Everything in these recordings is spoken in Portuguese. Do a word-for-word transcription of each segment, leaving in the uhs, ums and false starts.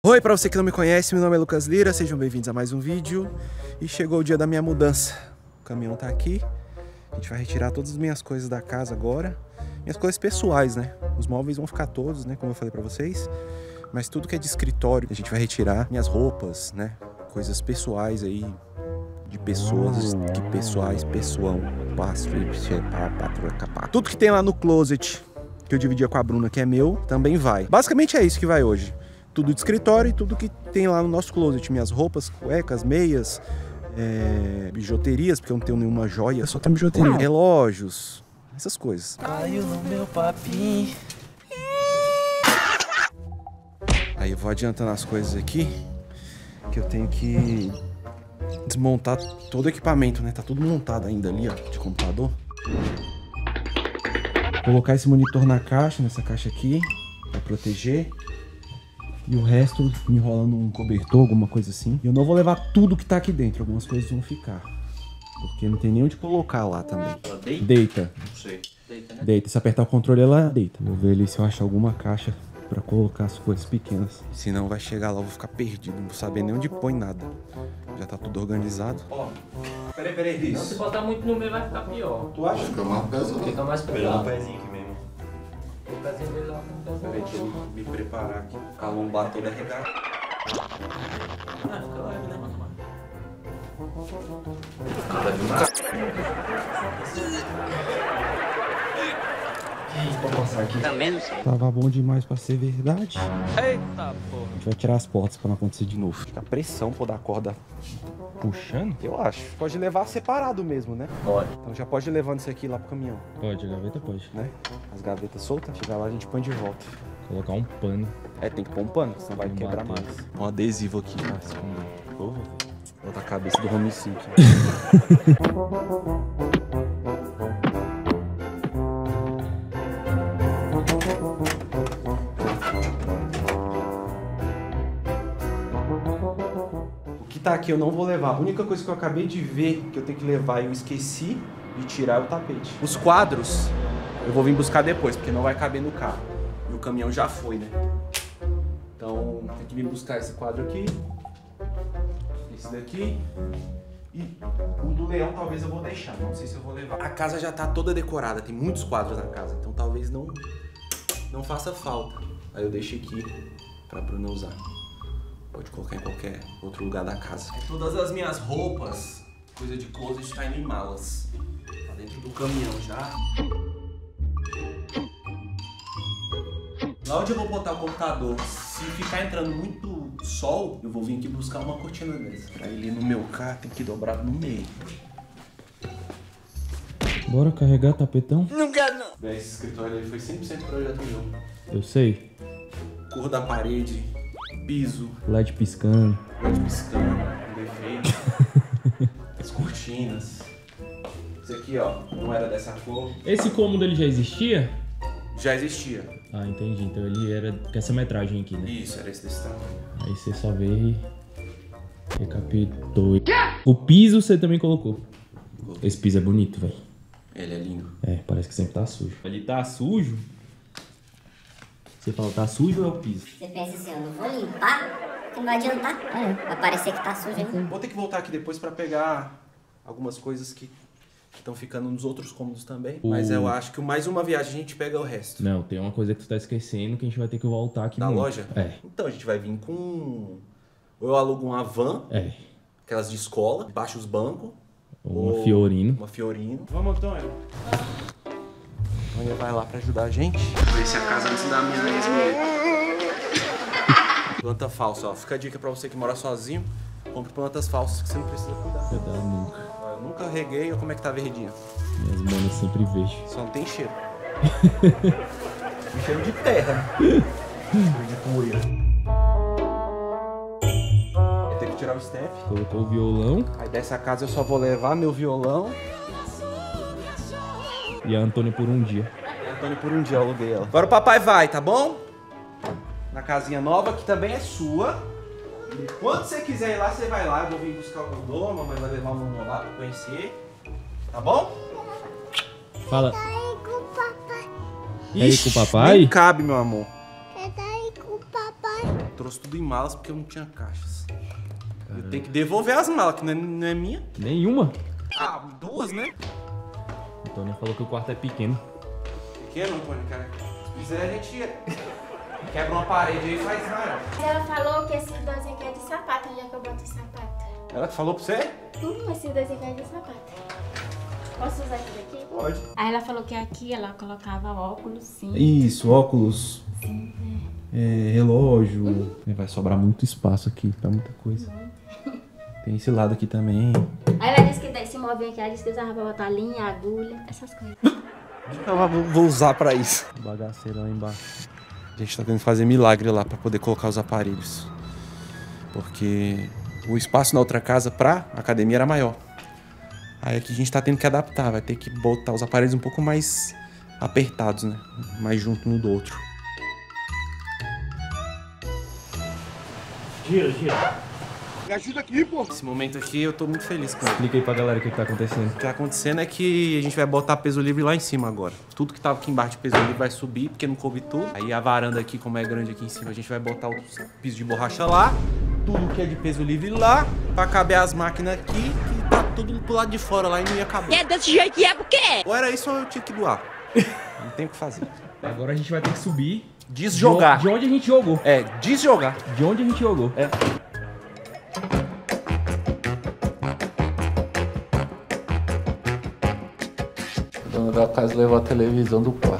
Oi, pra você que não me conhece, meu nome é Lucas Lira, sejam bem-vindos a mais um vídeo. E chegou o dia da minha mudança. O caminhão tá aqui, a gente vai retirar todas as minhas coisas da casa agora. Minhas coisas pessoais, né? Os móveis vão ficar todos, né, como eu falei pra vocês. Mas tudo que é de escritório, a gente vai retirar. Minhas roupas, né, coisas pessoais aí, de pessoas, que pessoais, pessoão, passo, tudo que tem lá no closet, que eu dividia com a Bruna, que é meu, também vai. Basicamente é isso que vai hoje. Tudo de escritório e tudo que tem lá no nosso closet. Minhas roupas, cuecas, meias, é, bijuterias, porque eu não tenho nenhuma joia, só tem bijuteria. Relógios, essas coisas. Caiu no meu papinho. Aí eu vou adiantando as coisas aqui, que eu tenho que desmontar todo o equipamento, né? Tá tudo montado ainda ali, ó, de computador. Colocar esse monitor na caixa, nessa caixa aqui, pra proteger. E o resto enrolando um cobertor, alguma coisa assim. E eu não vou levar tudo que tá aqui dentro, algumas coisas vão ficar. Porque não tem nem onde colocar lá também. Ela deita? Deita. Não sei. Deita, né? Deita. Se apertar o controle, ela deita. Vou ver ali se eu acho alguma caixa pra colocar as coisas pequenas. Senão vai chegar lá, eu vou ficar perdido. Não vou saber nem onde põe nada. Já tá tudo organizado. Ó, peraí, peraí, Não, se botar muito no meio vai ficar pior. Tu acha? Fica mais pesado. Fica mais Pegando pesado. o pezinho aqui mesmo. O pezinho dele lá com o Peraí, deixa eu me preparar aqui. Com a lombar toda regada. Ah, fica leve, né, mano? Cara de um Vou passar aqui. Também não sei. Tava bom demais pra ser verdade. Eita porra. A gente vai tirar as portas pra não acontecer de novo. Fica a pressão por dar corda puxando, eu acho. Pode levar separado mesmo, né? Pode. Então já pode ir levando isso aqui lá pro caminhão, Pode, a gaveta pode. né? As gavetas soltas, chegar lá a gente põe de volta. Colocar um pano. É, tem que pôr um pano, senão vai Não quebrar bater. mais. Um adesivo aqui pra esconder. Porra, Bota a cabeça do Home cinco. O que tá aqui eu não vou levar. A única coisa que eu acabei de ver que eu tenho que levar e eu esqueci de tirar é o tapete. Os quadros eu vou vir buscar depois, porque não vai caber no carro. E o caminhão já foi, né? Então tem que vir buscar esse quadro aqui. Esse daqui. E o do leão talvez eu vou deixar, não sei se eu vou levar. A casa já tá toda decorada, tem muitos quadros na casa, então talvez não, não faça falta. Aí eu deixo aqui pra Bruna usar. Pode colocar em qualquer outro lugar da casa. Todas as minhas roupas, coisa de closet, tá indo em malas. Tá dentro do caminhão já. Lá onde eu vou botar o computador, se ficar entrando muito sol, eu vou vir aqui buscar uma cortina dessa. Pra ele ir no meu carro, tem que dobrar no meio. bora carregar tapetão? Não quero não. Esse escritório aí foi cem por cento projeto meu. Eu sei. Cor da parede, piso, L E D piscando. luz piscando, com defeito. As cortinas. Isso aqui, ó, não era dessa cor. Esse cômodo ele já existia? Já existia. Ah, entendi. Então ele era com essa metragem aqui, né? Isso, era esse desse tamanho. Aí você só vê e recapitou. O piso você também colocou. Esse piso é bonito, velho. Ele é lindo. É, parece que sempre tá sujo. Ele tá sujo? Você fala, tá sujo ou é o piso? Você pensa assim, eu não vou limpar, que não vai adiantar. Vai parecer que tá sujo ainda. Vou ter que voltar aqui depois pra pegar algumas coisas que estão ficando nos outros cômodos também. O- Mas eu acho que mais uma viagem a gente pega o resto. Não, tem uma coisa que tu tá esquecendo que a gente vai ter que voltar aqui Da muito. loja? É, Então a gente vai vir com... Ou eu alugo uma van, é. aquelas de escola, baixa os bancos. Uma ou Fiorino. Uma Fiorino. Vamos, Antônio. Antônio vai lá pra ajudar a gente. Ver se a casa antes da minha mesmo. Planta falsa, ó. Fica a dica pra você que mora sozinho. Compre plantas falsas que você não precisa cuidar. Eu tava nunca. Ó, eu nunca reguei, olha como é que tá verdinha. Minhas manas sempre vejo. Só não tem cheiro. Tem cheiro de terra. Cheiro de poeira. Eu tenho que tirar o step. Colocou o violão Aí dessa casa eu só vou levar meu violão. e a Antônia por um dia. E a Antônia por um dia eu aluguei ela. Agora o papai vai, tá bom? Na casinha nova, que também é sua. E quando você quiser ir lá, você vai lá. Eu vou vir buscar o Dodô, a mamãe vai levar o Mamô lá pra conhecer. Tá bom? Fala. Aí com o papai. E aí, com o papai? Nem cabe, meu amor. Quer dar aí com o papai. trouxe tudo em malas porque eu não tinha caixas. Caramba. Eu tenho que devolver as malas, que não é, não é minha. Nenhuma? Ah, duas, né? O Antônio falou que o quarto é pequeno. Pequeno, Antônio, cara? Se quiser, a gente quebra uma parede aí e faz maior. Ela falou que esses dois aqui é de sapato, onde é que eu boto o sapato? Ela falou pra você? Hum, esses dois aqui é de sapato. Posso usar esse daqui? Pode. Aí ela falou que aqui ela colocava óculos, sim. Isso, óculos. Sim, é, relógio. Uhum. Vai sobrar muito espaço aqui pra muita coisa. Uhum. Tem esse lado aqui também. Aí ela disse que esse móvel aqui, ela disse que usava pra botar linha, agulha, essas coisas. Eu vou usar pra isso. Bagaceira lá embaixo. A gente tá tentando fazer milagre lá pra poder colocar os aparelhos. Porque o espaço na outra casa pra academia era maior. Aí aqui a gente tá tendo que adaptar, vai ter que botar os aparelhos um pouco mais apertados, né? Mais junto um do outro. Gira, gira. Me ajuda aqui, pô! Esse momento aqui eu tô muito feliz com ele. Explica aí pra galera o que, que tá acontecendo. O que tá acontecendo é que a gente vai botar peso livre lá em cima agora. Tudo que tava aqui embaixo de peso livre vai subir, porque não coube tudo. Aí a varanda aqui, como é grande aqui em cima, a gente vai botar os pisos de borracha lá. Tudo que é de peso livre lá, pra caber as máquinas aqui, e tá tudo pro lado de fora lá e não ia caber. É desse jeito que é por quê? Ou era isso ou eu tinha que doar. Não tem o que fazer. Agora a gente vai ter que subir. Desjogar. De onde a gente jogou. É, desjogar. De onde a gente jogou. É. O dono da casa levou a televisão do quarto.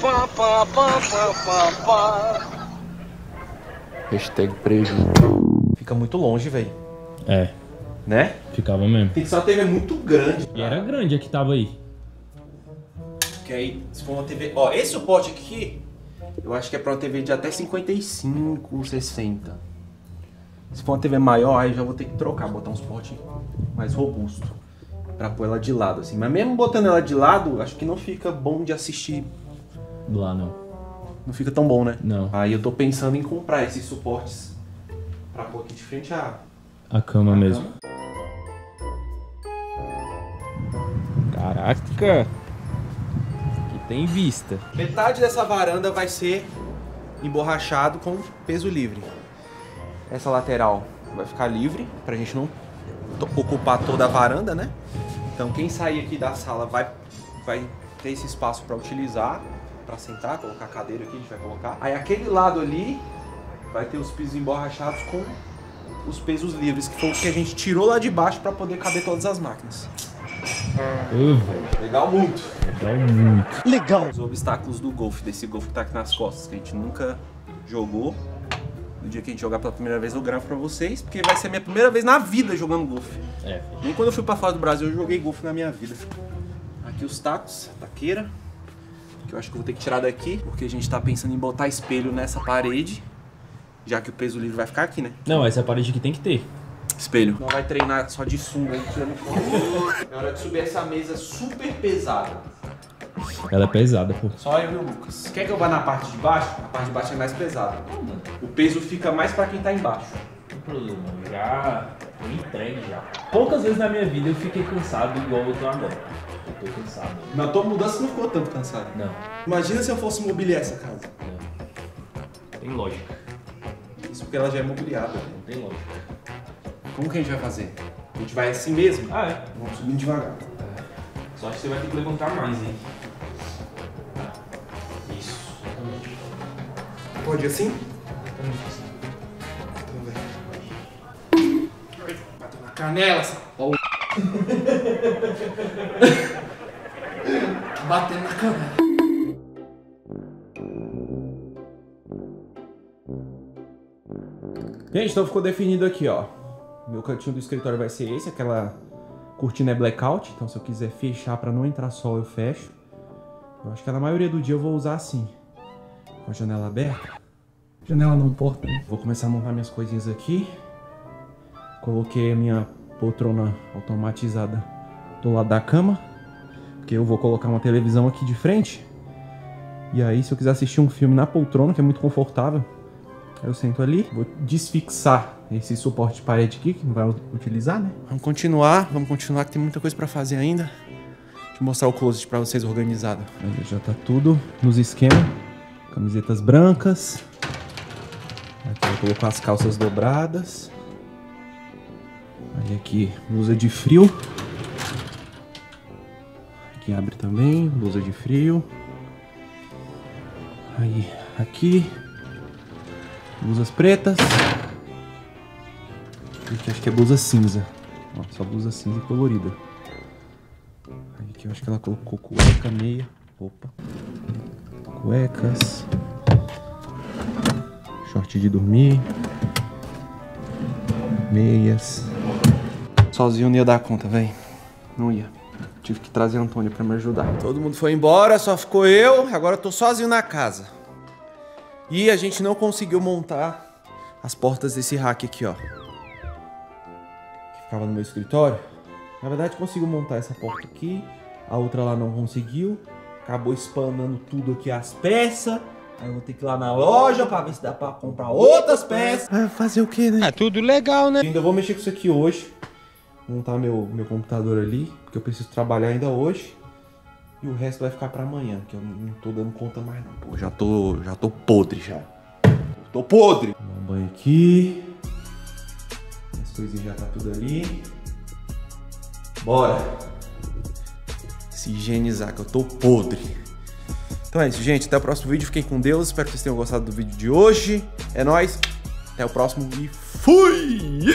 Hashtag prejuízo. Fica muito longe, velho. É, Né? ficava mesmo. Tem que ser uma T V muito grande. E era grande a que tava aí. Que aí, se for uma T V... Ó, esse suporte aqui, eu acho que é pra uma T V de até cinquenta e cinco, sessenta. Se for uma T V maior, aí já vou ter que trocar, botar um suporte mais robusto. Pra pôr ela de lado, assim. Mas mesmo botando ela de lado, acho que não fica bom de assistir. Lá não. Não fica tão bom, né? Não. Aí eu tô pensando em comprar esses suportes pra pôr aqui de frente à... A cama à mesmo. cama. Caraca! Aqui tem vista. Metade dessa varanda vai ser emborrachado com peso livre. Essa lateral vai ficar livre, pra gente não ocupar toda a varanda, né? Então quem sair aqui da sala vai, vai ter esse espaço para utilizar, para sentar, colocar a cadeira aqui, a gente vai colocar. Aí aquele lado ali vai ter os pisos emborrachados com os pesos livres, que foi o que a gente tirou lá de baixo para poder caber todas as máquinas. Uh, Legal muito. legal muito. Legal. Os obstáculos do golfe, desse golfe que tá aqui nas costas, que a gente nunca jogou. No dia que a gente jogar pela primeira vez eu gravo pra vocês, porque vai ser a minha primeira vez na vida jogando golfe. É. Nem quando eu fui pra fora do Brasil eu joguei golfe na minha vida. Aqui os tacos, a taqueira, que eu acho que eu vou ter que tirar daqui, porque a gente tá pensando em botar espelho nessa parede, já que o peso livre vai ficar aqui, né? Não, essa parede aqui tem que ter. Espelho. Não vai treinar só de sunga, a gente tirando foto. É hora de subir essa mesa super pesada. Ela é pesada, pô. Só eu e o Lucas. Quer que eu vá na parte de baixo? A parte de baixo é mais pesada. O peso fica mais pra quem tá embaixo. Não tem problema, já tô entregue já. Poucas vezes na minha vida eu fiquei cansado igual eu tô agora. Eu tô cansado. Na tua mudança não ficou tanto cansado. Não, Imagina se eu fosse mobiliar essa casa. não. Tem lógica. Isso porque ela já é mobiliada. Não tem lógica. Como que a gente vai fazer? A gente vai assim mesmo? Ah, é? Vamos subindo devagar. Só acho que você vai ter que levantar mais, hein? Isso. Exatamente. Pode ir assim? Exatamente assim. Bateu na canela, essa porra. Batendo na canela. Gente, então ficou definido aqui, ó. Meu cantinho do escritório vai ser esse, aquela cortina é blackout, então se eu quiser fechar para não entrar sol eu fecho. Eu acho que na maioria do dia eu vou usar assim, com a janela aberta. Janela não porta, né? Vou começar a montar minhas coisinhas aqui. Coloquei a minha poltrona automatizada do lado da cama, porque eu vou colocar uma televisão aqui de frente. E aí se eu quiser assistir um filme na poltrona, que é muito confortável, eu sento ali, vou desfixar esse suporte de parede aqui, que não vai utilizar, né? Vamos continuar, vamos continuar que tem muita coisa pra fazer ainda. Deixa eu mostrar o closet pra vocês organizado. Aí já tá tudo nos esquemas. Camisetas brancas. Aqui ela colocou as calças dobradas. Aí aqui, blusa de frio. Aqui abre também, blusa de frio. Aí, aqui, blusas pretas. Aqui acho que é blusa cinza. Ó, só blusa cinza colorida. Aí aqui eu acho que ela colocou cueca, meia. Opa. Cuecas. Short de dormir. Meias. Sozinho não ia dar conta, velho. Não ia. Tive que trazer a Antônia pra me ajudar. Todo mundo foi embora, só ficou eu. Agora eu tô sozinho na casa. E a gente não conseguiu montar as portas desse rack aqui, ó. Que ficava no meu escritório. Na verdade, conseguiu montar essa porta aqui. A outra lá não conseguiu. Acabou espanando tudo aqui, as peças. Aí eu vou ter que ir lá na loja pra ver se dá pra comprar outras peças. Vai fazer o que, né? É tudo legal, né? Ainda vou mexer com isso aqui hoje. Montar meu, meu computador ali, porque eu preciso trabalhar ainda hoje. E o resto vai ficar pra amanhã, que eu não tô dando conta mais não. Pô, já tô, já tô podre já. Tô podre. Tomar um banho aqui. As coisinhas já tá tudo ali. Bora. Se higienizar, que eu tô podre. Então é isso, gente. Até o próximo vídeo. Fiquem com Deus. Espero que vocês tenham gostado do vídeo de hoje. É nóis. Até o próximo e fui!